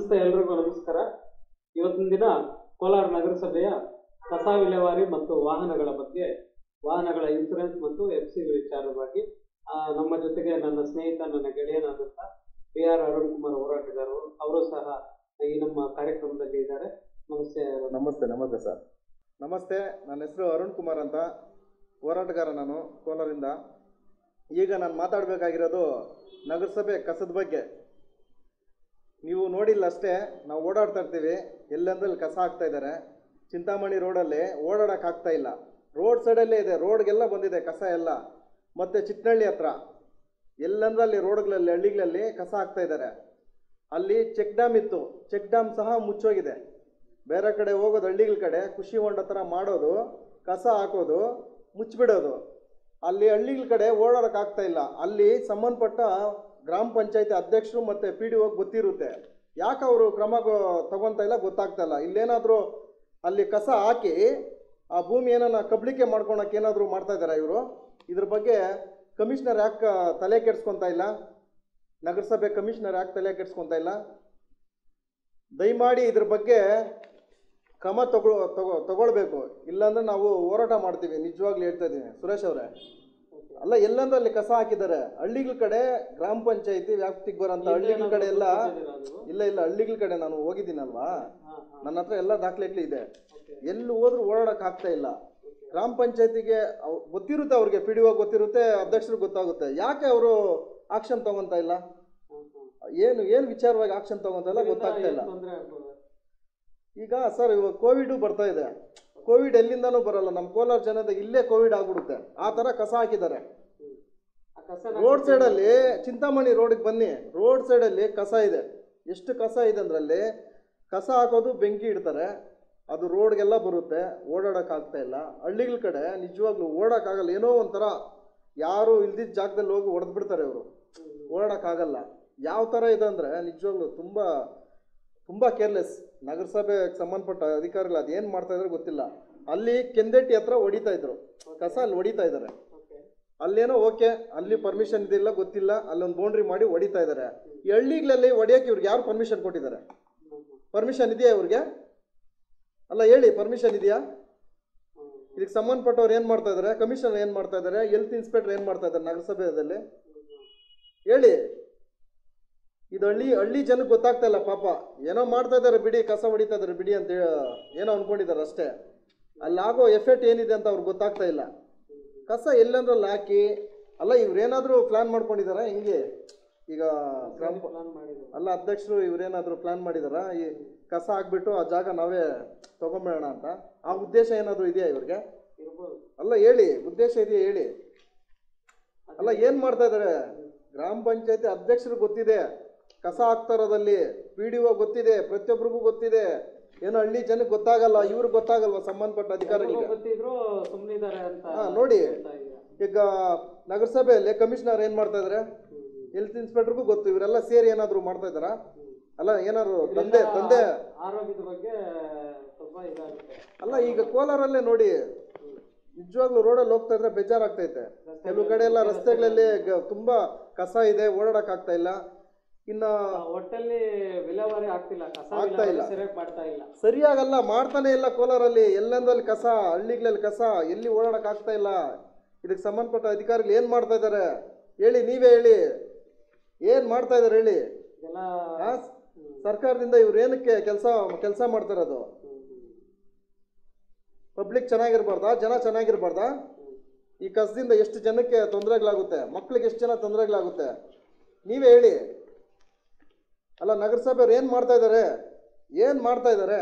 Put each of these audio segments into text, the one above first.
ನಮಸ್ತೆ, ಎಲ್ರಿಗೂ ನಮಸ್ಕಾರ. ಇವತ್ತಿನ ದಿನ ಕೋಲಾರ ನಗರಸಭೆಯ ಕಸ ವಿಲೇವಾರಿ ಮತ್ತು ವಾಹನಗಳ ಬಗ್ಗೆ, ವಾಹನಗಳ ಇನ್ಸೂರೆನ್ಸ್ ಮತ್ತು FC ವಿಚಾರವಾಗಿ ನಮ್ಮ ಜೊತೆಗೆ ನನ್ನ ಸ್ನೇಹಿತ, ನನ್ನ ಗೆಳೆಯನಾದಂಥ PR ಅರುಣ್ ಕುಮಾರ್ ಹೋರಾಟಗಾರರು ಅವರು ಸಹ ಈ ನಮ್ಮ ಕಾರ್ಯಕ್ರಮದಲ್ಲಿ ಇದ್ದಾರೆ. ನಮಸ್ತೆ. ನಮಸ್ತೆ. ನಮಸ್ತೆ ಸರ್. ನಮಸ್ತೆ. ನನ್ನ ಹೆಸರು ಅರುಣ್ ಕುಮಾರ್ ಅಂತ, ಹೋರಾಟಗಾರ ನಾನು ಕೋಲಾರಿಂದ. ಈಗ ನಾನು ಮಾತಾಡಬೇಕಾಗಿರೋದು ನಗರಸಭೆ ಕಸದ ಬಗ್ಗೆ. ನೀವು ನೋಡಿಲ್ಲ ಅಷ್ಟೇ, ನಾವು ಓಡಾಡ್ತಾ ಇರ್ತೀವಿ, ಎಲ್ಲಂದ್ರಲ್ಲಿ ಕಸ ಹಾಕ್ತಾ ಇದ್ದಾರೆ. ಚಿಂತಾಮಣಿ ರೋಡಲ್ಲಿ ಓಡಾಡೋಕ್ಕಾಗ್ತಾ ಇಲ್ಲ, ರೋಡ್ ಸೈಡಲ್ಲೇ ಇದೆ, ರೋಡ್ಗೆಲ್ಲ ಬಂದಿದೆ ಕಸ ಎಲ್ಲ. ಮತ್ತು ಚಿಕ್ಕನಹಳ್ಳಿ ಹತ್ರ ಎಲ್ಲಂದ್ರಲ್ಲಿ ರೋಡ್ಗಳಲ್ಲಿ, ಹಳ್ಳಿಗಳಲ್ಲಿ ಕಸ ಹಾಕ್ತಾ ಇದ್ದಾರೆ. ಅಲ್ಲಿ ಚೆಕ್ ಡ್ಯಾಮ್ ಇತ್ತು, ಚೆಕ್ ಡ್ಯಾಮ್ ಸಹ ಮುಚ್ಚೋಗಿದೆ. ಬೇರೆ ಕಡೆ ಹೋಗೋದು, ಹಳ್ಳಿಗಳ ಕಡೆ ಖುಷಿ ಹೊಂಡ ಥರ ಮಾಡೋದು, ಕಸ ಹಾಕೋದು, ಮುಚ್ಚಿಬಿಡೋದು. ಅಲ್ಲಿ ಹಳ್ಳಿಗಳ ಕಡೆ ಓಡಾಡೋಕ್ಕಾಗ್ತಾ ಇಲ್ಲ. ಅಲ್ಲಿ ಸಂಬಂಧಪಟ್ಟ ಗ್ರಾಮ ಪಂಚಾಯತಿ ಅಧ್ಯಕ್ಷರು ಮತ್ತು PDO ಗೊತ್ತಿರುತ್ತೆ, ಯಾಕೆ ಅವರು ಕ್ರಮ ತಗೊತಾ ಇಲ್ಲ ಗೊತ್ತಾಗ್ತಾ ಇಲ್ಲ. ಇಲ್ಲೇನಾದರೂ ಅಲ್ಲಿ ಕಸ ಹಾಕಿ ಆ ಭೂಮಿ ಏನಾನ ಕಬಳಿಕೆ ಮಾಡ್ಕೊಳಕ್ಕೆ ಏನಾದರೂ ಮಾಡ್ತಾ ಇದ್ದಾರೆ ಇವರು. ಇದ್ರ ಬಗ್ಗೆ ಕಮಿಷನರ್ ಯಾಕೆ ತಲೆ ಕೆಡಿಸ್ಕೊತಾ ಇಲ್ಲ? ನಗರಸಭೆ ಕಮಿಷನರ್ ಯಾಕೆ ತಲೆ ಕೆಡಿಸ್ಕೊತಾ ಇಲ್ಲ? ದಯಮಾಡಿ ಇದ್ರ ಬಗ್ಗೆ ಕ್ರಮ ತಗೊಳ್ಬೇಕು. ಇಲ್ಲಾಂದ್ರೆ ನಾವು ಹೋರಾಟ ಮಾಡ್ತೀವಿ, ನಿಜವಾಗ್ಲೂ ಹೇಳ್ತಾ ಇದ್ದೀನಿ ಸುರೇಶ್ ಅವರೇ. ಅಲ್ಲ, ಎಲ್ಲಂದ್ರೆ ಅಲ್ಲಿ ಕಸ ಹಾಕಿದ್ದಾರೆ. ಹಳ್ಳಿಗಳ ಕಡೆ ಗ್ರಾಮ ಪಂಚಾಯತಿ ವ್ಯಾಪ್ತಿಗೆ ಬರೋಂಥ ಹಳ್ಳಿಗಳ ಕಡೆ ಎಲ್ಲ ಇಲ್ಲ ಹಳ್ಳಿಗಳ ಕಡೆ ನಾನು ಹೋಗಿದ್ದೀನಲ್ವಾ, ನನ್ನ ಹತ್ರ ಎಲ್ಲ ದಾಖಲೆಗಳು ಇದೆ. ಎಲ್ಲಿ ಹೋದ್ರೂ ಓಡಾಡಕ್ಕೆ ಆಗ್ತಾ ಇಲ್ಲ. ಗ್ರಾಮ ಪಂಚಾಯತಿಗೆ ಗೊತ್ತಿರುತ್ತೆ, ಅವ್ರಿಗೆ PDO ಗೊತ್ತಿರುತ್ತೆ, ಅಧ್ಯಕ್ಷರು ಗೊತ್ತಾಗುತ್ತೆ. ಯಾಕೆ ಅವರು ಆಕ್ಷನ್ ತಗೊಂತ ಇಲ್ಲ? ಏನು ವಿಚಾರವಾಗಿ ಆಕ್ಷನ್ ತಗೊಂತ ಇಲ್ಲ ಗೊತ್ತಾಗ್ತಾ ಇಲ್ಲ. ಈಗ ಸರ್, ಇವಾಗ ಕೋವಿಡ್ ಬರ್ತಾ ಇದೆ. ಕೋವಿಡ್ ಎಲ್ಲಿಂದನೂ ಬರಲ್ಲ, ನಮ್ಮ ಕೋಲಾರ ಜನತೆ ಇಲ್ಲೇ ಕೋವಿಡ್ ಆಗ್ಬಿಡುತ್ತೆ. ಆ ಥರ ಕಸ ಹಾಕಿದ್ದಾರೆ ರೋಡ್ ಸೈಡಲ್ಲಿ. ಚಿಂತಾಮಣಿ ರೋಡಿಗೆ ಬನ್ನಿ, ರೋಡ್ ಸೈಡಲ್ಲಿ ಕಸ ಇದೆ. ಎಷ್ಟು ಕಸ ಇದೆ ಅಂದ್ರೆ ಅಲ್ಲಿ ಕಸ ಹಾಕೋದು, ಬೆಂಕಿ ಇಡ್ತಾರೆ, ಅದು ರೋಡ್ಗೆಲ್ಲ ಬರುತ್ತೆ. ಓಡಾಡೋಕ್ಕಾಗ್ತಾ ಇಲ್ಲ. ಹಳ್ಳಿಗಳ ಕಡೆ ನಿಜವಾಗ್ಲೂ ಓಡೋಕ್ಕಾಗಲ್ಲ. ಏನೋ ಒಂಥರ ಯಾರು ಇಲ್ದಿದ್ದ ಜಾಗದಲ್ಲಿ ಹೋಗಿ ಹೊಡೆದು ಬಿಡ್ತಾರೆ ಇವರು, ಓಡಾಡೋಕ್ಕಾಗಲ್ಲ. ಯಾವ ಥರ ಇದೆ ಅಂದರೆ ನಿಜವಾಗ್ಲೂ ತುಂಬ ಕೇರ್ಲೆಸ್. ನಗರಸಭೆಗೆ ಸಂಬಂಧಪಟ್ಟ ಅಧಿಕಾರಿಗಳು ಅದೇನು ಮಾಡ್ತಾ ಇದ್ದಾರೆ ಗೊತ್ತಿಲ್ಲ. ಅಲ್ಲಿ ಕೆಂದೆಟ್ಟಿ ಹತ್ರ ಹೊಡಿತಾ ಇದ್ರು ಕಸ, ಅಲ್ಲಿ ಹೊಡಿತಾ ಇದ್ದಾರೆ. ಅಲ್ಲೇನೋ ಓಕೆ, ಅಲ್ಲಿ ಪರ್ಮಿಷನ್ ಇದಿಲ್ಲ ಗೊತ್ತಿಲ್ಲ, ಅಲ್ಲೊಂದು ಬೌಂಡ್ರಿ ಮಾಡಿ ಹೊಡಿತಾ ಇದ್ದಾರೆ. ಈ ಹಳ್ಳಿಗಳಲ್ಲಿ ಹೊಡಿಯೋಕೆ ಇವ್ರಿಗೆ ಯಾರು ಪರ್ಮಿಷನ್ ಕೊಟ್ಟಿದ್ದಾರೆ? ಪರ್ಮಿಷನ್ ಇದೆಯಾ ಇವ್ರಿಗೆ? ಅಲ್ಲ ಹೇಳಿ, ಪರ್ಮಿಷನ್ ಇದೆಯಾ? ಇದಕ್ಕೆ ಸಂಬಂಧಪಟ್ಟವ್ರು ಏನು ಮಾಡ್ತಾ ಇದ್ದಾರೆ? ಕಮಿಷನರ್ ಏನು ಮಾಡ್ತಾ ಇದ್ದಾರೆ? ಹೆಲ್ತ್ ಇನ್ಸ್ಪೆಕ್ಟರ್ ಏನು ಮಾಡ್ತಾ ಇದ್ದಾರೆ ನಗರಸಭೆಯಲ್ಲಿ? ಹೇಳಿ. ಇದು ಹಳ್ಳಿ ಜನಕ್ಕೆ ಗೊತ್ತಾಗ್ತಾ ಇಲ್ಲ ಪಾಪ. ಏನೋ ಮಾಡ್ತಾ ಇದ್ದಾರೆ ಬಿಡಿ, ಕಸ ಹೊಡಿತಾ ಇದ್ದಾರೆ ಬಿಡಿ ಅಂತ ಏನೋ ಅಂದ್ಕೊಂಡಿದ್ದಾರೆ ಅಷ್ಟೇ. ಅಲ್ಲಾಗೋ ಎಫೆಕ್ಟ್ ಏನಿದೆ ಅಂತ ಅವ್ರಿಗೆ ಗೊತ್ತಾಗ್ತಾ ಇಲ್ಲ. ಕಸ ಎಲ್ಲಂದ್ರಲ್ಲಿ ಹಾಕಿ, ಅಲ್ಲ ಇವ್ರೇನಾದರೂ ಪ್ಲ್ಯಾನ್ ಮಾಡ್ಕೊಂಡಿದಾರ ಹಿಂಗೆ? ಈಗ ಅಲ್ಲ, ಅಧ್ಯಕ್ಷರು ಇವ್ರೇನಾದರೂ ಪ್ಲ್ಯಾನ್ ಮಾಡಿದಾರ ಈ ಕಸ ಹಾಕ್ಬಿಟ್ಟು ಆ ಜಾಗ ನಾವೇ ತೊಗೊಂಬೇಡ ಅಂತ? ಆ ಉದ್ದೇಶ ಏನಾದರೂ ಇದೆಯಾ ಇವ್ರಿಗೆ? ಅಲ್ಲ ಹೇಳಿ, ಉದ್ದೇಶ ಇದೆಯಾ ಹೇಳಿ. ಅಲ್ಲ, ಏನು ಮಾಡ್ತಾ ಇದ್ದಾರೆ? ಗ್ರಾಮ ಪಂಚಾಯತಿ ಅಧ್ಯಕ್ಷರು ಗೊತ್ತಿದೆ ಕಸ ಹಾಕ್ತಾ ಇರೋದಲ್ಲಿ, PDO ಗೊತ್ತಿದೆ, ಪ್ರತಿಯೊಬ್ಬರಿಗೂ ಗೊತ್ತಿದೆ. ಏನೋ ಹಳ್ಳಿ ಜನಕ್ಕೆ ಗೊತ್ತಾಗಲ್ಲ, ಇವ್ರಿಗೆ ಗೊತ್ತಾಗಲ್ವ ಸಂಬಂಧಪಟ್ಟ ಅಧಿಕಾರಿಗಳಿಗೆ? ನೋಡಿ, ಈಗ ನಗರಸಭೆಯಲ್ಲಿ ಕಮಿಷನರ್ ಏನು ಮಾಡ್ತಾ ಇದ್ದಾರೆ? ಹೆಲ್ತ್ ಇನ್ಸ್ಪೆಕ್ಟರ್ಗೂ ಗೊತ್ತು. ಇವರೆಲ್ಲ ಸೇರಿ ಏನಾದರೂ ಮಾಡ್ತಾ ಇದ್ದಾರಾ? ಅಲ್ಲ, ಏನಾದ್ರು ತಂದೆ ಆರೋಗ್ಯದ ಬಗ್ಗೆ ಸ್ವಲ್ಪ ಇದಾಗುತ್ತೆ. ಅಲ್ಲ, ಈಗ ಕೋಲಾರಲ್ಲೇ ನೋಡಿ, ನಿಜವಾಗ್ಲೂ ರೋಡಲ್ಲಿ ಹೋಗ್ತಾ ಇದ್ರೆ ಬೇಜಾರಾಗ್ತೈತೆ. ಕೆಲವು ಕಡೆ ಎಲ್ಲ ರಸ್ತೆಗಳಲ್ಲಿ ತುಂಬಾ ಕಸ ಇದೆ, ಓಡಾಡಕ್ ಇಲ್ಲ. ಇನ್ನ ಒಟ್ಟಲ್ಲಿ ವಿಲೇವಾರಿ ಆಗ್ತಾ ಇಲ್ಲ, ಸರಿಯಾಗಲ್ಲ, ಮಾಡ್ತಾನೆ ಇಲ್ಲ ಕೋಲಾರಲ್ಲಿ. ಎಲ್ಲಂದ್ರಲ್ಲಿ ಕಸ, ಹಳ್ಳಿಗಳಲ್ಲಿ ಕಸ, ಎಲ್ಲಿ ಓಡಾಡಕ್ ಆಗ್ತಾ ಇಲ್ಲ. ಇದಕ್ಕೆ ಸಂಬಂಧಪಟ್ಟ ಅಧಿಕಾರಿಗಳು ಏನ್ ಮಾಡ್ತಾ ಇದ್ದಾರೆ ಹೇಳಿ, ನೀವೇ ಹೇಳಿ. ಏನ್ ಮಾಡ್ತಾ ಇದಾರೆ ಹೇಳಿ. ಸರ್ಕಾರದಿಂದ ಇವ್ರು ಏನಕ್ಕೆ ಕೆಲಸ ಮಾಡ್ತಾ ಇರೋದು? ಪಬ್ಲಿಕ್ ಚೆನ್ನಾಗಿರ್ಬಾರ್ದಾ? ಜನ ಚೆನ್ನಾಗಿರ್ಬಾರ್ದಾ? ಈ ಕಸದಿಂದ ಎಷ್ಟು ಜನಕ್ಕೆ ತೊಂದರೆಗಳಾಗುತ್ತೆ, ಮಕ್ಳಿಗೆ ಎಷ್ಟು ಜನ ತೊಂದರೆಗಳಾಗುತ್ತೆ, ನೀವೇ ಹೇಳಿ. ಅಲ್ಲ, ನಗರಸಭೆಯವ್ರು ಏನು ಮಾಡ್ತಾ ಇದ್ದಾರೆ?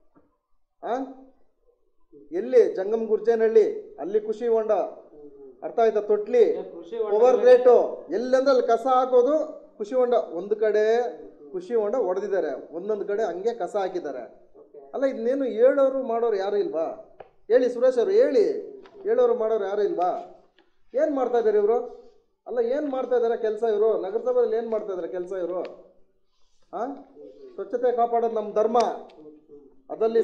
ಎಲ್ಲಿ ಜಂಗಮ್ ಗುರ್ಜೇನಹಳ್ಳಿ ಅಲ್ಲಿ ಖುಷಿ ಹೊಂಡ, ಅರ್ಥ ಆಯ್ತಾ? ತೊಟ್ಲಿ, ಓವರ್ ಗ್ರೇಟು, ಎಲ್ಲಂದ್ರಲ್ಲಿ ಕಸ ಹಾಕೋದು. ಖುಷಿ ಹೊಂಡ ಒಂದು ಕಡೆ, ಖುಷಿ ಹೊಂಡ ಹೊಡೆದಿದ್ದಾರೆ, ಒಂದೊಂದು ಕಡೆ ಹಂಗೆ ಕಸ ಹಾಕಿದ್ದಾರೆ. ಅಲ್ಲ, ಇದನ್ನೇನು ಹೇಳೋರು ಮಾಡೋರು ಯಾರು ಇಲ್ವಾ? ಹೇಳಿ ಸುರೇಶ್ ಅವರು, ಹೇಳಿ. ಹೇಳೋರು ಮಾಡೋರು ಯಾರು ಇಲ್ವಾ? ಏನು ಮಾಡ್ತಾ ಇದ್ದಾರೆ ಇವರು? ಅಲ್ಲ, ಏನು ಮಾಡ್ತಾ ಇದ್ದಾರೆ ಕೆಲಸ ಇವರು? ನಗರಸಭೆಯಲ್ಲಿ ಏನು ಮಾಡ್ತಾ ಇದ್ದಾರೆ ಕೆಲಸ ಇವರು? ಸ್ವಚ್ಛತೆ ಕಾಪಾಡೋದು ನಮ್ಮ ಧರ್ಮ. ಅದಲ್ಲಿ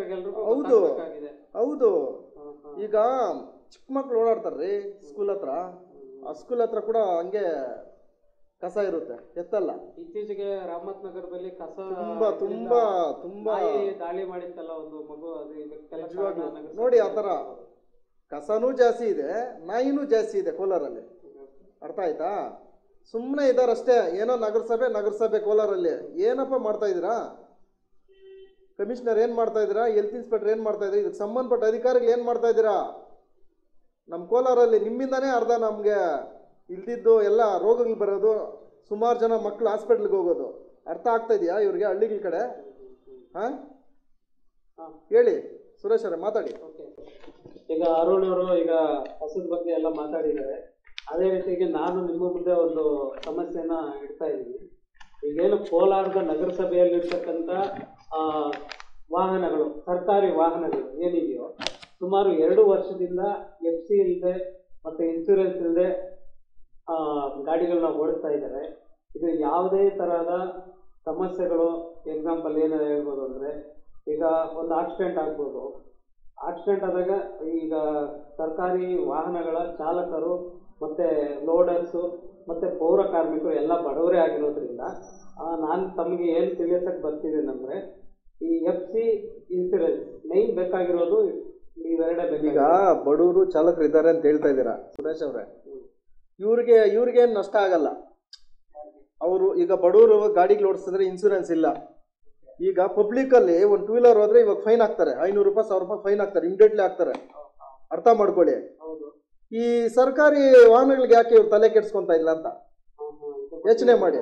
ಹೌದು. ಈಗ ಚಿಕ್ಕ ಮಕ್ಳು ಓಡಾಡ್ತಾರ್ರಿ ಸ್ಕೂಲ್ ಹತ್ರ, ಆ ಸ್ಕೂಲ್ ಹತ್ರ ಕೂಡ ಹಂಗೆ ಕಸ ಇರುತ್ತೆ, ಎತ್ತಲ್ಲ. ಇತ್ತೀಚೆಗೆ ರಾಮತ್ ನಗರದಲ್ಲಿ ಕಸ ತುಂಬಾ ತುಂಬಾ ತುಂಬಾ ದಾಳಿ ಮಾಡಿತ್ತಲ್ಲ ಒಂದು ಮಗು, ಅದು ಇದಕ್ಕೆಲ್ಲ ನಿಜವಾಗ್ಲೂ ಕಾರಣ ನೋಡಿ ಆ ಥರ ಕಸನೂ ಜಾಸ್ತಿ ಇದೆ, ನಾಯಿನೂ ಜಾಸ್ತಿ ಇದೆ ಕೋಲಾರಲ್ಲಿ. ಅರ್ಥ ಆಯ್ತಾ? ಸುಮ್ಮನೆ ಇದಾರಷ್ಟೇ, ಏನೋ ನಗರಸಭೆ ಕೋಲಾರಲ್ಲಿ ಏನಪ್ಪ ಮಾಡ್ತಾ ಇದ್ದೀರಾ? ಕಮಿಷನರ್ ಏನು ಮಾಡ್ತಾ ಇದ್ದೀರಾ? ಹೆಲ್ತ್ ಇನ್ಸ್ಪೆಕ್ಟರ್ ಏನು ಮಾಡ್ತಾ ಇದ್ದೀರಾ? ಇದಕ್ಕೆ ಸಂಬಂಧಪಟ್ಟ ಅಧಿಕಾರಿಗಳು ಏನು ಮಾಡ್ತಾ ಇದ್ದೀರಾ? ನಮ್ಮ ಕೋಲಾರಲ್ಲಿ ನಿಮ್ಮಿಂದನೇ ಅರ್ಧ ನಮಗೆ ಇಲ್ದಿದ್ದು ಎಲ್ಲ ರೋಗಗಳು ಬರೋದು, ಸುಮಾರು ಜನ ಮಕ್ಕಳು ಹಾಸ್ಪಿಟ್ಲಿಗೆ ಹೋಗೋದು. ಅರ್ಥ ಆಗ್ತಾ ಇದೆಯಾ ಇವ್ರಿಗೆ ಹಳ್ಳಿಗಳ ಕಡೆ? ಹಾಂ ಹೇಳಿ ಸುರೇಶ್ ಅವರೇ, ಮಾತಾಡಿ. ಈಗ ಅರುಣ್ ಅವರು ಈಗ ಕಸದ ಬಗ್ಗೆ ಎಲ್ಲ ಮಾತಾಡಿದ್ದಾರೆ. ಅದೇ ರೀತಿಗೆ ನಾನು ನಿಮ್ಮ ಮುಂದೆ ಒಂದು ಸಮಸ್ಯೆನ ಇಡ್ತಾ ಇದ್ದೀನಿ. ಈಗೇನು ಕೋಲಾರದ ನಗರಸಭೆಯಲ್ಲಿರ್ತಕ್ಕಂಥ ವಾಹನಗಳು, ಸರ್ಕಾರಿ ವಾಹನಗಳು ಏನಿದೆಯೋ, ಸುಮಾರು 2 ವರ್ಷದಿಂದ FC ಇಲ್ಲದೆ ಮತ್ತು ಇನ್ಶೂರೆನ್ಸ್ ಇಲ್ಲದೆ ಗಾಡಿಗಳನ್ನ ಓಡಿಸ್ತಾ ಇದ್ದಾರೆ. ಇದು ಯಾವುದೇ ತರಹದ ಸಮಸ್ಯೆಗಳು, ಎಕ್ಸಾಂಪಲ್ ಏನು ಹೇಳ್ಬೋದು ಅಂದರೆ, ಈಗ ಒಂದು ಆಕ್ಸಿಡೆಂಟ್ ಆಗ್ಬೋದು. ಆಕ್ಸಿಡೆಂಟ್ ಆದಾಗ ಈಗ ಸರ್ಕಾರಿ ವಾಹನಗಳ ಚಾಲಕರು ಮತ್ತು ಲೋಡರ್ಸು ಮತ್ತು ಪೌರ ಕಾರ್ಮಿಕರು ಎಲ್ಲ ಬಡವರೇ ಆಗಿರೋದ್ರಿಂದ ನಾನು ತಮಗೆ ಏನು ತಿಳಿಸಕ್ಕೆ ಬರ್ತಿದ್ದೇನೆಂದರೆ, ಈ FC ಇನ್ಸೂರೆನ್ಸ್ ಮೈನ್ ಬೇಕಾಗಿರೋದು ಇವೆರಡೇ ಬೇಕು. ಈಗ ಬಡವರು ಚಾಲಕರು ಇದ್ದಾರೆ ಅಂತ ಹೇಳ್ತಾ ಇದ್ದೀರಾ ಸುರೇಶ್ ಅವರೇ, ಇವ್ರಿಗೇನು ನಷ್ಟ ಆಗಲ್ಲ. ಅವರು ಈಗ ಬಡವರು ಗಾಡಿಗಳು ಓಡಿಸಿದ್ರೆ ಇನ್ಸೂರೆನ್ಸ್ ಇಲ್ಲ. ಈಗ ಪಬ್ಲಿಕಲ್ಲಿ ಒಂದು 2 ವೀಲರ್ ಹೋದ್ರೆ ಇವಾಗ ಫೈನ್ ಹಾಕ್ತಾರೆ, 500 ರೂಪಾಯಿ 1000 ರೂಪಾಯಿ ಫೈನ್ ಹಾಕ್ತಾರೆ, ಇಮಿಡಿಯೇಟ್ಲಿ ಹಾಕ್ತಾರೆ. ಅರ್ಥ ಮಾಡ್ಕೊಳ್ಳಿ. ಈ ಸರ್ಕಾರಿ ವಾಹನಗಳಿಗೆ ಯಾಕೆ ಇವ್ರು ತಲೆ ಕೆಡ್ಸ್ಕೊಂತ ಇಲ್ಲ ಅಂತ ಯೋಚನೆ ಮಾಡಿ.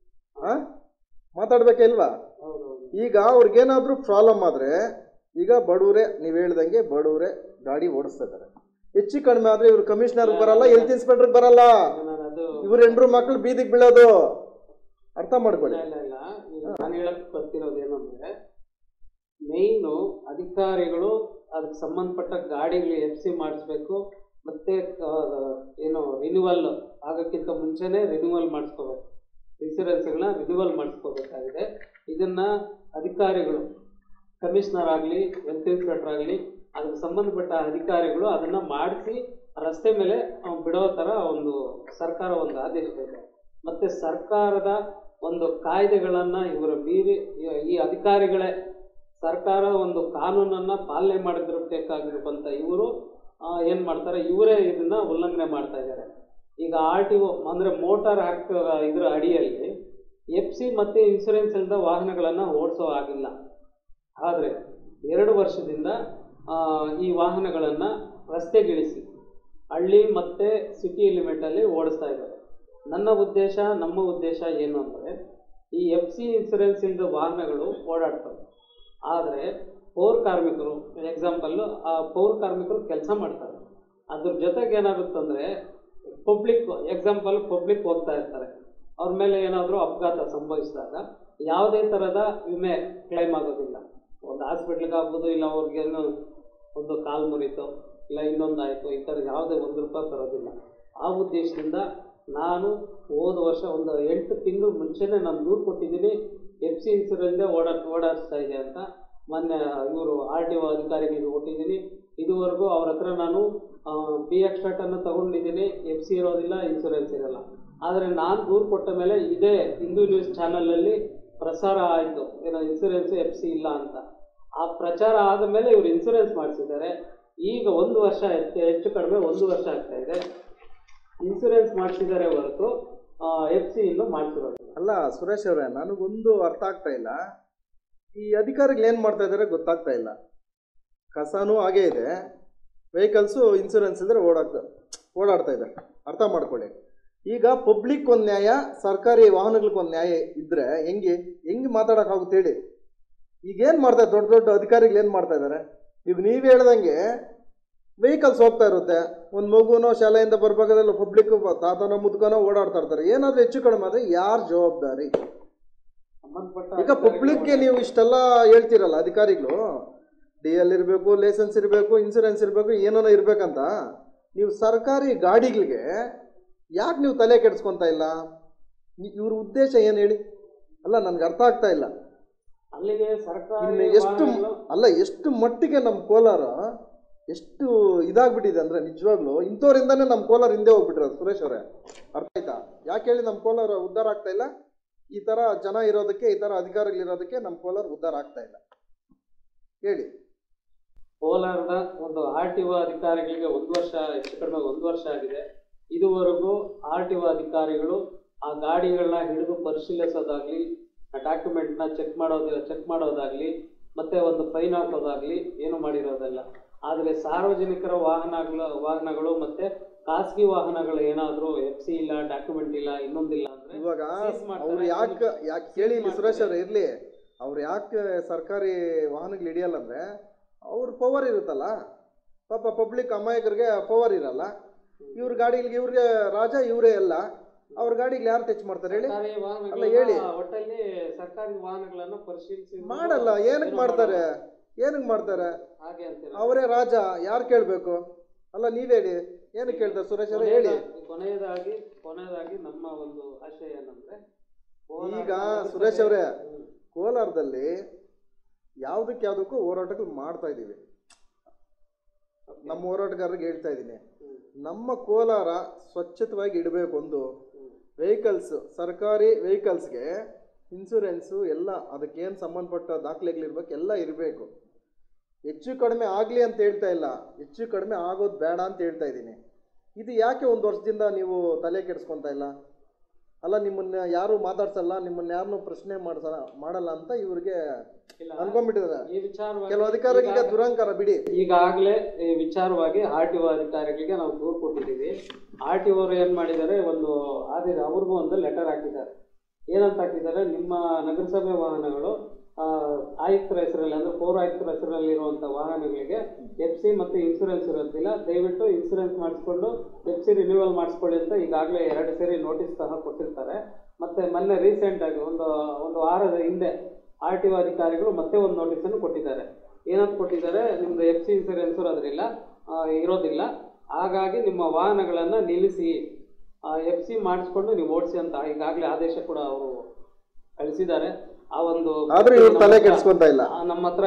ಮಾತಾಡ್ಬೇಕಿಲ್ವಾ? ಈಗ ಅವ್ರಿಗೇನಾದ್ರೂ ಪ್ರಾಬ್ಲಮ್ ಆದ್ರೆ, ಈಗ ಬಡವರೇ ನೀವು ಹೇಳ್ದಂಗೆ ಬಡವರೇ ಗಾಡಿ ಓಡಿಸ್ತಾ ಇದ್ದಾರೆ. ಹೆಚ್ಚು ಕಡಿಮೆ ಆದ್ರೆ ಇವ್ರು ಕಮಿಷನರ್ ಬರಲ್ಲ, ಹೆಲ್ತ್ ಇನ್ಸ್ಪೆಕ್ಟರ್ ಬರಲ್ಲ, ಇವ್ರ 2 ಮಕ್ಳು ಬೀದಿಗೆ ಬೀಳೋದು. ಅರ್ಥ ಮಾಡ್ಕೊಳ್ಳಿ. ನಾನು ಹೇಳಕ್ ಬರ್ತಿರೋದು ಏನಂದ್ರೆ, ಮೇಯ್ನು ಅಧಿಕಾರಿಗಳು ಅದಕ್ಕೆ ಸಂಬಂಧಪಟ್ಟ ಗಾಡಿಗಳು FC ಮಾಡಿಸ್ಬೇಕು. ಮತ್ತೆ ಏನು ರಿನ್ಯೂವಲ್ ಆಗೋಕ್ಕಿಂತ ಮುಂಚೆನೇ ರಿನ್ಯೂವಲ್ ಮಾಡಿಸ್ಕೋಬೇಕು, ಇನ್ಸೂರೆನ್ಸ್ಗಳನ್ನ ರಿನ್ಯೂವಲ್ ಮಾಡಿಸ್ಕೋಬೇಕಾಗಿದೆ. ಇದನ್ನ ಅಧಿಕಾರಿಗಳು, ಕಮಿಷನರ್ ಆಗಲಿ ಹೆಲ್ತ್ ಇನ್ಸ್ಪೆಕ್ಟರ್ ಆಗಲಿ, ಅದಕ್ಕೆ ಸಂಬಂಧಪಟ್ಟ ಅಧಿಕಾರಿಗಳು ಅದನ್ನು ಮಾಡಿಸಿ ರಸ್ತೆ ಮೇಲೆ ಬಿಡೋ ಥರ ಒಂದು ಸರ್ಕಾರ ಒಂದು ಆದೇಶ ಇದೆ. ಮತ್ತು ಸರ್ಕಾರದ ಒಂದು ಕಾಯ್ದೆಗಳನ್ನು ಇವರು ಮೀರಿ, ಈ ಅಧಿಕಾರಿಗಳೇ ಸರ್ಕಾರದ ಒಂದು ಕಾನೂನನ್ನು ಪಾಲನೆ ಮಾಡಿದಿರಬೇಕಾಗಿರುವಂಥ ಇವರು ಏನು ಮಾಡ್ತಾರೆ, ಇವರೇ ಇದನ್ನ ಉಲ್ಲಂಘನೆ ಮಾಡ್ತಾ ಇದ್ದಾರೆ. ಈಗ RTO ಅಂದರೆ ಮೋಟಾರ್ ಆ್ಯಕ್ಟ್ ಇದರ ಅಡಿಯಲ್ಲಿ FC ಮತ್ತು ಇನ್ಸೂರೆನ್ಸ್ ಇಲ್ಲದ ವಾಹನಗಳನ್ನು ಓಡಿಸೋ ಆಗಿಲ್ಲ. ಆದರೆ 2 ವರ್ಷದಿಂದ ಈ ವಾಹನಗಳನ್ನು ರಸ್ತೆಗಿಳಿಸಿ ಹಳ್ಳಿ ಮತ್ತು ಸಿಟಿ ಲಿಮಿಟಲ್ಲಿ ಓಡಿಸ್ತಾ ಇದ್ದಾರೆ. ನಮ್ಮ ಉದ್ದೇಶ ಏನು ಅಂದರೆ, ಈ FC ಇನ್ಸೂರೆನ್ಸ್ ಇಲ್ಲದ ವಾಹನಗಳು ಓಡಾಡ್ತವೆ. ಆದರೆ ಪೌರ ಕಾರ್ಮಿಕರು, ಎಕ್ಸಾಂಪಲ್ಲು ಪೌರ ಕಾರ್ಮಿಕರು ಕೆಲಸ ಮಾಡ್ತಾರೆ. ಅದ್ರ ಜೊತೆಗೆ ಏನಾಗುತ್ತಂದರೆ, ಪಬ್ಲಿಕ್ ಹೋಗ್ತಾ ಇರ್ತಾರೆ. ಅವ್ರ ಮೇಲೆ ಏನಾದರೂ ಅಪಘಾತ ಸಂಭವಿಸಿದಾಗ ಯಾವುದೇ ಥರದ ವಿಮೆ ಕ್ಲೈಮ್ ಆಗೋದಿಲ್ಲ. ಒಂದು ಹಾಸ್ಪಿಟ್ಲಿಗೆ ಆಗ್ಬೋದು, ಇಲ್ಲ ಅವ್ರಿಗೇನು ಒಂದು ಕಾಲು ಮುರಿತು, ಇಲ್ಲ ಇನ್ನೊಂದಾಯಿತು, ಈ ಥರ ಯಾವುದೇ 1 ರೂಪಾಯಿ ಬರೋದಿಲ್ಲ. ಆ ಉದ್ದೇಶದಿಂದ ನಾನು ಹೋದ ವರ್ಷ ಒಂದು 8 ತಿಂಗಳು ಮುಂಚೆನೇ ನಾನು ದೂರು ಕೊಟ್ಟಿದ್ದೀನಿ, FC ಇನ್ಸೂರೆನ್ಸೇ ಓಡಾಡಿಸ್ತಾ ಇದೆ ಅಂತ. ಮೊನ್ನೆ ಇವರು RTO ಅಧಿಕಾರಿಗಳಿಗೆ ಕೊಟ್ಟಿದ್ದೀನಿ. ಇದುವರೆಗೂ ಅವ್ರ ಹತ್ರ ನಾನು PX ಸ್ಟಾರ್ಟನ್ನು ತೊಗೊಂಡಿದ್ದೀನಿ, FC ಇರೋದಿಲ್ಲ, ಇನ್ಸೂರೆನ್ಸ್ ಇರೋಲ್ಲ. ಆದರೆ ನಾನು ದೂರು ಕೊಟ್ಟ ಮೇಲೆ ಇದೇ ಹಿಂದೂ ನ್ಯೂಸ್ ಚಾನಲಲ್ಲಿ ಪ್ರಸಾರ ಆಯಿತು, ಏನೋ ಇನ್ಸೂರೆನ್ಸು FC ಇಲ್ಲ ಅಂತ. ಆ ಪ್ರಚಾರ ಆದ ಮೇಲೆ ಇವರು ಇನ್ಸೂರೆನ್ಸ್ ಮಾಡಿಸಿದ್ದಾರೆ. ಈಗ 1 ವರ್ಷ ಹೆಚ್ಚು ಕಡಿಮೆ 1 ವರ್ಷ ಆಗ್ತಾ ಇದೆ, ಇನ್ಸೂರೆನ್ಸ್ ಮಾಡಿಸಿದ್ದಾರೆ ಹೊರತು FC ಇನ್ನೂ ಮಾಡಿಸಿರೋದು. ಅಲ್ಲ ಸುರೇಶ್ ಅವರೇ, ನನಗೊಂದು ಅರ್ಥ ಆಗ್ತಾ ಇಲ್ಲ. ಈ ಅಧಿಕಾರಿಗಳು ಏನು ಮಾಡ್ತಾ ಇದ್ದಾರೆ ಗೊತ್ತಾಗ್ತಾ ಇಲ್ಲ. ಕಸನೂ ಹಾಗೇ ಇದೆ, ವೆಹಿಕಲ್ಸು ಇನ್ಸೂರೆನ್ಸ್ ಇದ್ದರೆ ಓಡಾಡ್ತಾ ಇದೆ. ಅರ್ಥ ಮಾಡ್ಕೊಳ್ಳಿ. ಈಗ ಪಬ್ಲಿಕ್ ಒಂದು ನ್ಯಾಯ, ಸರ್ಕಾರಿ ವಾಹನಗಳಿಗೊಂದು ನ್ಯಾಯ ಇದ್ದರೆ ಹೆಂಗೆ ಮಾತಾಡೋಕ್ಕಾಗುತ್ತೆ ಹೇಳಿ? ಈಗೇನು ಮಾಡ್ತಾರೆ ದೊಡ್ಡ ಅಧಿಕಾರಿಗಳು ಏನು ಮಾಡ್ತಾ ಇದ್ದಾರೆ? ಈಗ ನೀವು ಹೇಳ್ದಂಗೆ ವೆಹಿಕಲ್ಸ್ ಹೋಗ್ತಾ ಇರುತ್ತೆ, ಒಂದು ಮಗುನೋ ಶಾಲೆಯಿಂದ ಬರ್ಬೇಕಾದ್ರೆ ಪಬ್ಲಿಕ್ ತಾತನೋ ಮುದ್ಕನೋ ಓಡಾಡ್ತಾ ಇರ್ತಾರೆ. ಏನಾದರೂ ಹೆಚ್ಚು ಕಡಿಮೆ ಆದರೆ ಯಾರು ಜವಾಬ್ದಾರಿ? ಈಗ ಪಬ್ಲಿಕ್ಗೆ ನೀವು ಇಷ್ಟೆಲ್ಲ ಹೇಳ್ತೀರಲ್ಲ, ಅಧಿಕಾರಿಗಳು DL ಇರಬೇಕು, ಲೈಸೆನ್ಸ್ ಇರಬೇಕು, ಇನ್ಸೂರೆನ್ಸ್ ಇರಬೇಕು, ಏನೋ ಇರಬೇಕಂತ. ನೀವು ಸರ್ಕಾರಿ ಗಾಡಿಗಳಿಗೆ ಯಾಕೆ ನೀವು ತಲೆ ಕೆಡಿಸ್ಕೊತಾ ಇಲ್ಲ? ಇವ್ರ ಉದ್ದೇಶ ಏನು ಹೇಳಿ? ಅಲ್ಲ ನನಗೆ ಅರ್ಥ ಆಗ್ತಾ ಇಲ್ಲ. ಅಲ್ಲಿಗೆ ಸರ್ಕಾರ ಎಷ್ಟು ಮಟ್ಟಿಗೆ ನಮ್ಮ ಕೋಲಾರ ಎಷ್ಟು ಇದಾಗ್ಬಿಟ್ಟಿದೆ ಅಂದರೆ, ನಿಜವಾಗ್ಲೂ ಇಂಥವ್ರಿಂದಾನೇ ನಮ್ಮ ಕೋಲಾರ ಹಿಂದೆ ಹೋಗ್ಬಿಟ್ಟಿರೋದು ಸುರೇಶ್ ಅವರೇ. ಅರ್ಥ ಆಯ್ತಾ? ಯಾಕೆ ಹೇಳಿ ನಮ್ಮ ಕೋಲಾರ ಉದ್ಧಾರ ಆಗ್ತಾ ಇಲ್ಲ? ಈ ತರ ಜನ ಇರೋದಕ್ಕೆ, ಈ ತರ ಅಧಿಕಾರಿಗಳಿರೋದಕ್ಕೆ ನಮ್ಮ ಕೋಲಾರ ಉದ್ಧಾರ ಆಗ್ತಾ ಇಲ್ಲ. ಹೇಳಿ. ಕೋಲಾರದ ಒಂದು RTO ಅಧಿಕಾರಿಗಳಿಗೆ 1 ವರ್ಷ, ಹೆಚ್ಚು ಕಡಿಮೆ 1 ವರ್ಷ ಆಗಿದೆ. ಇದುವರೆಗೂ RTO ಅಧಿಕಾರಿಗಳು ಆ ಗಾಡಿಗಳನ್ನ ಹಿಡಿದು ಪರಿಶೀಲಿಸೋದಾಗ್ಲಿ, ಆ ಡಾಕ್ಯುಮೆಂಟ್ನ ಚೆಕ್ ಮಾಡೋದಾಗ್ಲಿ, ಮತ್ತೆ ಒಂದು ಫೈನ್ ಹಾಕೋದಾಗ್ಲಿ ಏನು ಮಾಡಿರೋದಲ್ಲ. ಆದರೆ ಸಾರ್ವಜನಿಕರ ವಾಹನಗಳು ಮತ್ತೆ ಖಾಸಗಿ ವಾಹನಗಳು ಏನಾದರೂ FC ಇಲ್ಲ, ಡಾಕ್ಯುಮೆಂಟ್ ಇಲ್ಲ, ಇನ್ನೊಂದಿಲ್ಲ ಅಂದ್ರೆ ಇವಾಗ ಅವ್ರು ಯಾಕೆ ಕೇಳಿ ಇಲ್ಲಿ ಸುರೇಶ್ ಅವ್ರು ಇರ್ಲಿ, ಅವ್ರು ಯಾಕೆ ಸರ್ಕಾರಿ ವಾಹನಗಳು ಹಿಡಿಯಲ್ಲ ಅಂದ್ರೆ ಅವ್ರ ಪವರ್ ಇರುತ್ತಲ್ಲ. ಪಾಪ ಪಬ್ಲಿಕ್ ಅಮಾಯಕರಿಗೆ ಪವರ್ ಇರಲ್ಲ. ಇವ್ರ ಗಾಡಿಗಳಿಗೆ ಇವ್ರಿಗೆ ರಾಜ, ಇವರೇ ಎಲ್ಲ. ಅವ್ರ ಗಾಡಿಗೆ ಯಾರು ಟಚ್ ಮಾಡ್ತಾರೆ ಹೇಳಿ? ಅಲ್ಲ ಹೇಳಿ. ಒಟ್ಟಲ್ಲಿ ಸರ್ಕಾರಿ ವಾಹನಗಳನ್ನ ಪರಿಶೀಲಿಸಿ ಮಾಡಲ್ಲ. ಏನಕ್ಕೆ ಮಾಡ್ತಾರೆ? ಹಾಗೆ ಅಂತೀರ? ಅವರೇ ರಾಜ, ಯಾರು ಕೇಳಬೇಕು? ಅಲ್ಲ ನೀವ್ ಹೇಳಿ, ಏನಕ್ಕೆ ಕೇಳ್ತಾರೆ ಸುರೇಶ್ ಅವ್ರೆ? ಹೇಳಿ. ಕೊನೆಯದಾಗಿ ನಮ್ಮ ಒಂದು ಆಶಯ ಏನಂದ್ರೆ, ಈಗ ಸುರೇಶ್ ಅವರೇ, ಕೋಲಾರದಲ್ಲಿ ಯಾವುದಕ್ಕೂ ಹೋರಾಟಗಳು ಮಾಡ್ತಾ ಇದ್ದೀವಿ. ನಮ್ಮ ಹೋರಾಟಗಾರರಿಗೆ ಹೇಳ್ತಾ ಇದ್ದೀನಿ, ನಮ್ಮ ಕೋಲಾರ ಸ್ವಚ್ಛತವಾಗಿ ಇಡಬೇಕು. ಒಂದು ವೆಹಿಕಲ್ಸ್, ಸರ್ಕಾರಿ ವೆಹಿಕಲ್ಸ್ಗೆ ಇನ್ಸೂರೆನ್ಸು ಎಲ್ಲ, ಅದಕ್ಕೇನು ಸಂಬಂಧಪಟ್ಟ ದಾಖಲೆಗಳಿರ್ಬೇಕು, ಎಲ್ಲ ಇರಬೇಕು. ಹೆಚ್ಚು ಕಡಿಮೆ ಆಗಲಿ ಅಂತ ಹೇಳ್ತಾ ಇಲ್ಲ, ಹೆಚ್ಚು ಕಡಿಮೆ ಆಗೋದು ಬೇಡ ಅಂತ ಹೇಳ್ತಾ ಇದ್ದೀನಿ. ಇದು ಯಾಕೆ 1 ವರ್ಷದಿಂದ ನೀವು ತಲೆ ಕೆಡಿಸ್ಕೊತಾ ಇಲ್ಲ? ಅಲ್ಲ, ನಿಮ್ಮನ್ನ ಯಾರು ಮಾತಾಡ್ಸಲ್ಲ, ನಿಮ್ಮನ್ನ ಯಾರನ್ನೂ ಪ್ರಶ್ನೆ ಮಾಡಲ್ಲ ಅಂತ ಇವ್ರಿಗೆ ಅನ್ಕೊಂಡ್ಬಿಟ್ಟಿದ್ದಾರೆ. ಕೆಲವು ಅಧಿಕಾರಿಗಳಿಗೆ ದುರಂಕಾರ ಬಿಡಿ. ಈಗಾಗಲೇ ಈ ವಿಚಾರವಾಗಿ RTO ಅಧಿಕಾರಿಗಳಿಗೆ ನಾವು ದೂರು ಕೊಟ್ಟಿದ್ದೀವಿ. RTO ಅವರು ಏನ್ ಮಾಡಿದ್ದಾರೆ, ಅವ್ರಿಗೂ ಒಂದು ಲೆಟರ್ ಹಾಕಿದ್ದಾರೆ. ಏನಂತ ಹಾಕಿದ್ದಾರೆ, ನಿಮ್ಮ ನಗರಸಭೆ ವಾಹನಗಳು ಆಯುಕ್ತರ ಹೆಸರಲ್ಲಿ ಅಂದ್ರೆ ಪೌರ ಆಯುಕ್ತರ ಹೆಸರಲ್ಲಿ ಇರುವಂತ ವಾಹನಗಳಿಗೆ FC ಮತ್ತು ಇನ್ಸೂರೆನ್ಸ್ ಇರೋದಿಲ್ಲ. ದಯವಿಟ್ಟು ಇನ್ಸೂರೆನ್ಸ್ ಮಾಡಿಸ್ಕೊಂಡು FC ರಿನ್ಯೂವಲ್ ಮಾಡಿಸ್ಕೊಳ್ಳಿ ಅಂತ ಈಗಾಗಲೇ 2 ಸರಿ ನೋಟಿಸ್ ಸಹ ಕೊಟ್ಟಿರ್ತಾರೆ. ಮತ್ತೆ ಮೊನ್ನೆ ರೀಸೆಂಟ್ ಆಗಿ ಒಂದು ವಾರದ ಹಿಂದೆ RTO ಅಧಿಕಾರಿಗಳು ಮತ್ತೆ ಒಂದು ನೋಟಿಸ್ ಅನ್ನು ಕೊಟ್ಟಿದ್ದಾರೆ. ಏನಂತ ಕೊಟ್ಟಿದ್ದಾರೆ, ನಿಮ್ದು FC ಇನ್ಸೂರೆನ್ಸ್ ಇರೋದಿಲ್ಲ, ಹಾಗಾಗಿ ನಿಮ್ಮ ವಾಹನಗಳನ್ನ ನಿಲ್ಲಿಸಿ FC ಮಾಡಿಸ್ಕೊಂಡು ನೀವು ಓಡಿಸಿ ಅಂತ ಈಗಾಗಲೇ ಆದೇಶ ಕೂಡ ಅವರು ಕಳಿಸಿದ್ದಾರೆ. ಆ ಒಂದು ಆದ್ರೂ ಇವ್ರು ತಲೆ ಕೆಡಿಸ್ಕೊಂತ ಇಲ್ಲ. ನಮ್ಮ ಹತ್ರ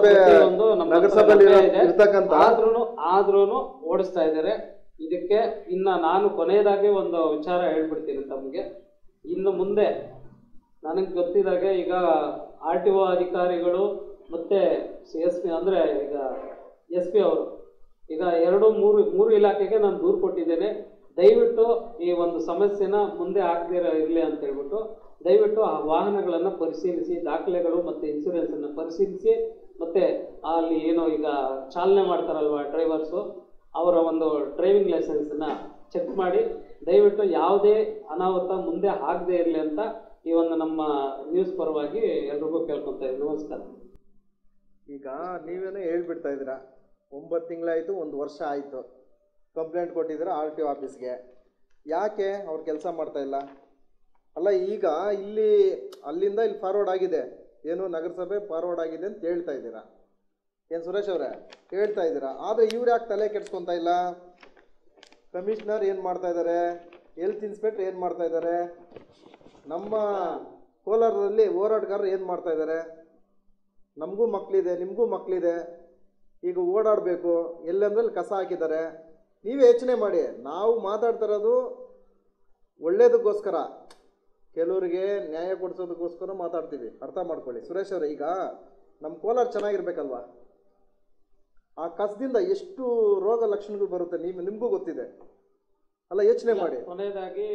ಆದ್ರೂನು ಓಡಿಸ್ತಾ ಇದ್ದಾರೆ. ಇದಕ್ಕೆ ನಾನು ಕೊನೆಯದಾಗಿ ಒಂದು ವಿಚಾರ ಹೇಳ್ಬಿಡ್ತೀನಿ ತಮಗೆ. ಇನ್ನು ಮುಂದೆ ನನಗೆ ಗೊತ್ತಿದಾಗೆ ಈಗ RTO ಅಧಿಕಾರಿಗಳು ಮತ್ತೆ SP ಅಂದ್ರೆ ಈಗ SP ಅವರು ಈಗ 2-3 ಇಲಾಖೆಗೆ ನಾನು ದೂರು ಕೊಟ್ಟಿದ್ದೇನೆ. ದಯವಿಟ್ಟು ಈ ಒಂದು ಸಮಸ್ಯೆನ ಮುಂದೆ ಆಗದಿರ ಇರಲಿ ಅಂತ ಹೇಳ್ಬಿಟ್ಟು ದಯವಿಟ್ಟು ಆ ವಾಹನಗಳನ್ನು ಪರಿಶೀಲಿಸಿ, ದಾಖಲೆಗಳು ಮತ್ತು ಇನ್ಸೂರೆನ್ಸ್ ಅನ್ನು ಪರಿಶೀಲಿಸಿ, ಮತ್ತೆ ಅಲ್ಲಿ ಏನೋ ಈಗ ಚಾಲನೆ ಮಾಡ್ತಾರಲ್ವ ಡ್ರೈವರ್ಸು, ಅವರ ಒಂದು ಡ್ರೈವಿಂಗ್ ಲೈಸೆನ್ಸನ್ನ ಚೆಕ್ ಮಾಡಿ ದಯವಿಟ್ಟು ಯಾವುದೇ ಅನಾಹುತ ಮುಂದೆ ಆಗದೆ ಇರಲಿ ಅಂತ ಈ ಒಂದು ನಮ್ಮ ನ್ಯೂಸ್ ಪರವಾಗಿ ಎಲ್ರಿಗೂ ಕೇಳ್ಕೊತಾ ಇದ್ದೀನಿ. ನಮಸ್ಕಾರ. ಈಗ ನೀವೇನೋ ಹೇಳ್ಬಿಡ್ತಾ ಇದ್ದೀರಾ, 9 ತಿಂಗಳಾಯಿತು, 1 ವರ್ಷ ಆಯಿತು, ಕಂಪ್ಲೇಂಟ್ ಕೊಟ್ಟಿದ್ದೀರಾ RTO ಆಫೀಸ್ಗೆ. ಯಾಕೆ ಅವ್ರು ಕೆಲಸ ಮಾಡ್ತಾ ಇಲ್ಲ? ಅಲ್ಲ, ಈಗ ಅಲ್ಲಿಂದ ಇಲ್ಲಿ ಫಾರ್ವರ್ಡ್ ಆಗಿದೆ, ಏನು ನಗರಸಭೆ ಫಾರ್ವರ್ಡ್ ಆಗಿದೆ ಅಂತ ಹೇಳ್ತಾ ಇದ್ದೀರಾ. ಏನು ಸುರೇಶ್ ಅವರೇ ಹೇಳ್ತಾ ಇದ್ದೀರಾ? ಆದರೆ ಇವ್ರು ಯಾಕೆ ತಲೆ ಕೆಡಿಸ್ಕೊತಾ ಇಲ್ಲ? ಕಮಿಷನರ್ ಏನು ಮಾಡ್ತಾ ಇದ್ದಾರೆ, ಹೆಲ್ತ್ ಇನ್ಸ್ಪೆಕ್ಟರ್ ಏನು ಮಾಡ್ತಾ ಇದ್ದಾರೆ, ನಮ್ಮ ಕೋಲಾರದಲ್ಲಿ ಹೋರಾಟಗಾರರು ಏನು ಮಾಡ್ತಾ ಇದ್ದಾರೆ? ನಮಗೂ ಮಕ್ಕಳಿದೆ, ನಿಮಗೂ ಮಕ್ಕಳಿದೆ, ಈಗ ಓಡಾಡಬೇಕು, ಎಲ್ಲಂದ್ರಲ್ಲಿ ಕಸ ಹಾಕಿದ್ದಾರೆ. ನೀವೇ ಯೋಚನೆ ಮಾಡಿ. ನಾವು ಮಾತಾಡ್ತಾ ಇರೋದು ಒಳ್ಳೇದಕ್ಕೋಸ್ಕರ, ಕೆಲವರಿಗೆ ನ್ಯಾಯ ಕೊಡಿಸೋದಕ್ಕೋಸ್ಕರ ಮಾತಾಡ್ತೀವಿ, ಅರ್ಥ ಮಾಡ್ಕೊಳ್ಳಿ. ಸುರೇಶ್ ಅವರೇ, ಈಗ ನಮ್ಮ ಕೋಲಾರ ಚೆನ್ನಾಗಿರ್ಬೇಕಲ್ವಾ? ಆ ಕಸದಿಂದ ಎಷ್ಟು ರೋಗ ಲಕ್ಷಣಗಳು ಬರುತ್ತೆ ನಿಮಗೂ ಗೊತ್ತಿದೆ ಅಲ್ಲ, ಯೋಚನೆ ಮಾಡಿ. ಕೊನೆಯದಾಗಿ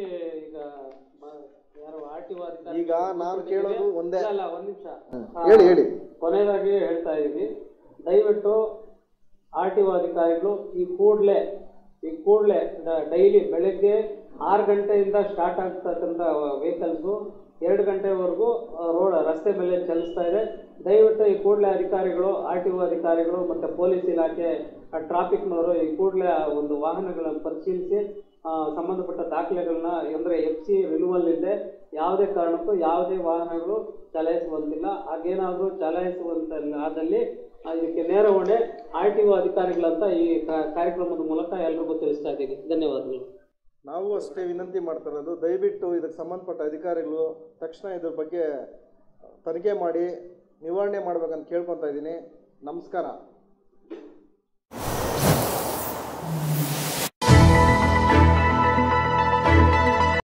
ಈಗ ನಾನು ಕೇಳೋದು ಒಂದೇ. ಒಂದ್ ನಿಮಿಷ ಹೇಳಿ. ಕೊನೆಯದಾಗಿ ಹೇಳ್ತಾ ಇದೀವಿ, ದಯವಿಟ್ಟು RTO ಅಧಿಕಾರಿಗಳು ಈ ಕೂಡಲೇ ಡೈಲಿ ಬೆಳಗ್ಗೆ 6 ಗಂಟೆಯಿಂದ ಸ್ಟಾರ್ಟ್ ಆಗ್ತಕ್ಕಂಥ ವೆಹಿಕಲ್ಸು 2 ಗಂಟೆವರೆಗೂ ರಸ್ತೆ ಮೇಲೆ ಚಲಿಸ್ತಾ ಇದೆ. ದಯವಿಟ್ಟು ಈ ಕೂಡಲೇ ಅಧಿಕಾರಿಗಳು, RTO ಅಧಿಕಾರಿಗಳು ಮತ್ತು ಪೊಲೀಸ್ ಇಲಾಖೆ, ಟ್ರಾಫಿಕ್ನವರು ಈ ಕೂಡಲೇ ಒಂದು ವಾಹನಗಳನ್ನು ಪರಿಶೀಲಿಸಿ ಸಂಬಂಧಪಟ್ಟ ದಾಖಲೆಗಳನ್ನ ಅಂದರೆ FC ರಿನ್ಯೂವಲ್ ಇಲ್ಲದೆ ಯಾವುದೇ ಕಾರಣಕ್ಕೂ ಯಾವುದೇ ವಾಹನಗಳು ಚಲಾಯಿಸುವಂತಿಲ್ಲ. ಹಾಗೇನಾದರೂ ಚಲಾಯಿಸುವಂತಾದಲ್ಲಿ ಇದಕ್ಕೆ ನೇರ ಹೊಣೆ RTO ಅಧಿಕಾರಿಗಳಂತ ಈ ಕಾರ್ಯಕ್ರಮದ ಮೂಲಕ ಎಲ್ರಿಗೂ ತಿಳಿಸ್ತಾ ಇದ್ದೀವಿ. ಧನ್ಯವಾದಗಳು. ನಾವು ಅಷ್ಟೇ ವಿನಂತಿ ಮಾಡ್ತಾ ಇರೋದು, ದಯವಿಟ್ಟು ಇದಕ್ಕೆ ಸಂಬಂಧಪಟ್ಟ ಅಧಿಕಾರಿಗಳು ತಕ್ಷಣ ಇದ್ರ ಬಗ್ಗೆ ತನಿಖೆ ಮಾಡಿ ನಿವಾರಣೆ ಮಾಡ್ಬೇಕಂತ ಕೇಳ್ಕೊತಾ ಇದ್ದೀನಿ. ನಮಸ್ಕಾರ.